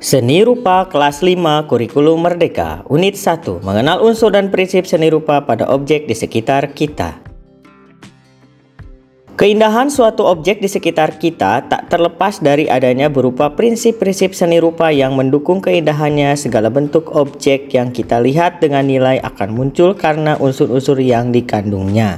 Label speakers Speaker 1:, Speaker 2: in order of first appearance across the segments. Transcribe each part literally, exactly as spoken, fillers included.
Speaker 1: Seni Rupa Kelas lima Kurikulum Merdeka Unit satu Mengenal unsur dan prinsip seni rupa pada objek di sekitar kita. Keindahan suatu objek di sekitar kita tak terlepas dari adanya berupa prinsip-prinsip seni rupa yang mendukung keindahannya. Segala bentuk objek yang kita lihat dengan nilai akan muncul karena unsur-unsur yang dikandungnya.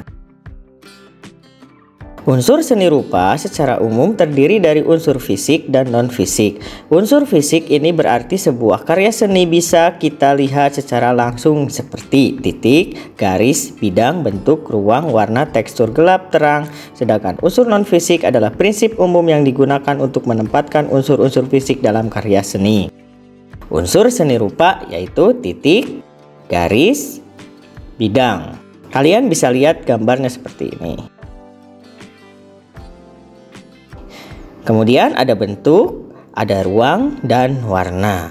Speaker 1: Unsur seni rupa secara umum terdiri dari unsur fisik dan non-fisik. Unsur fisik ini berarti sebuah karya seni bisa kita lihat secara langsung seperti titik, garis, bidang, bentuk, ruang, warna, tekstur, gelap, terang. Sedangkan unsur non-fisik adalah prinsip umum yang digunakan untuk menempatkan unsur-unsur fisik dalam karya seni. Unsur seni rupa yaitu titik, garis, bidang. Kalian bisa lihat gambarnya seperti ini. Kemudian ada bentuk, ada ruang, dan warna.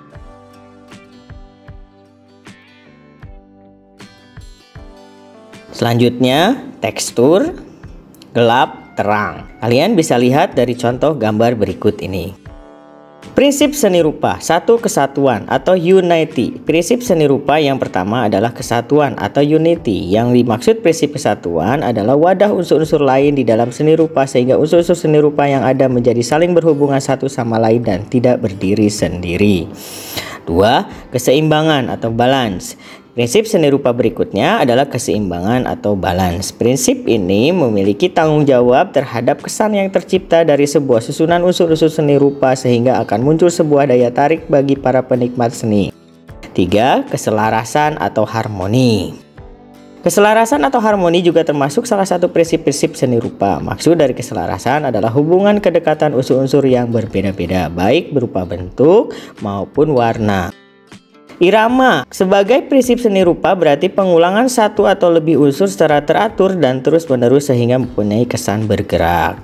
Speaker 1: Selanjutnya, tekstur, gelap, terang. Kalian bisa lihat dari contoh gambar berikut ini. Prinsip seni rupa, satu kesatuan atau unity. Prinsip seni rupa yang pertama adalah kesatuan atau unity. Yang dimaksud prinsip kesatuan adalah wadah unsur-unsur lain di dalam seni rupa sehingga unsur-unsur seni rupa yang ada menjadi saling berhubungan satu sama lain dan tidak berdiri sendiri. Dua, keseimbangan atau balance. Prinsip seni rupa berikutnya adalah keseimbangan atau balance. Prinsip ini memiliki tanggung jawab terhadap kesan yang tercipta dari sebuah susunan unsur-unsur seni rupa sehingga akan muncul sebuah daya tarik bagi para penikmat seni. Tiga, keselarasan atau harmoni. Keselarasan atau harmoni juga termasuk salah satu prinsip-prinsip seni rupa. Maksud dari keselarasan adalah hubungan kedekatan unsur-unsur yang berbeda-beda, baik berupa bentuk maupun warna. Irama sebagai prinsip seni rupa berarti pengulangan satu atau lebih unsur secara teratur dan terus-menerus sehingga mempunyai kesan bergerak.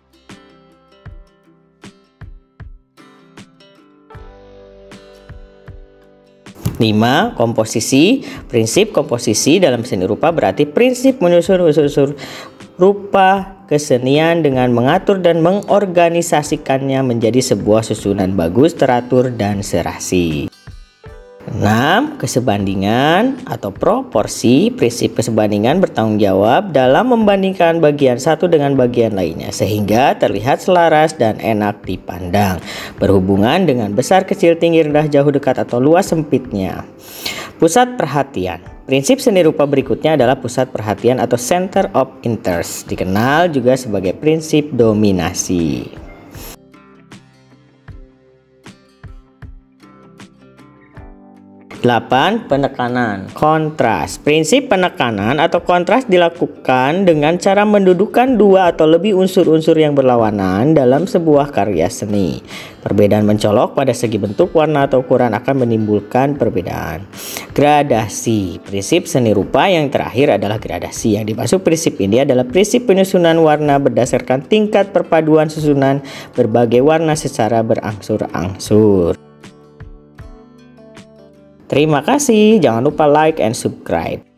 Speaker 1: lima. Komposisi. Prinsip komposisi dalam seni rupa berarti prinsip menyusun unsur-unsur rupa kesenian dengan mengatur dan mengorganisasikannya menjadi sebuah susunan bagus, teratur, dan serasi. enam. Kesebandingan atau proporsi. Prinsip kesebandingan bertanggung jawab dalam membandingkan bagian satu dengan bagian lainnya sehingga terlihat selaras dan enak dipandang, berhubungan dengan besar, kecil, tinggi, rendah, jauh, dekat, atau luas, sempitnya. Pusat perhatian. Prinsip seni rupa berikutnya adalah pusat perhatian atau center of interest, dikenal juga sebagai prinsip dominasi. delapan. Penekanan. Kontras. Prinsip penekanan atau kontras dilakukan dengan cara mendudukkan dua atau lebih unsur-unsur yang berlawanan dalam sebuah karya seni. Perbedaan mencolok pada segi bentuk, warna, atau ukuran akan menimbulkan perbedaan. Gradasi. Prinsip seni rupa yang terakhir adalah gradasi. Yang dimaksud prinsip ini adalah prinsip penyusunan warna berdasarkan tingkat perpaduan susunan berbagai warna secara berangsur-angsur. Terima kasih, jangan lupa like and subscribe.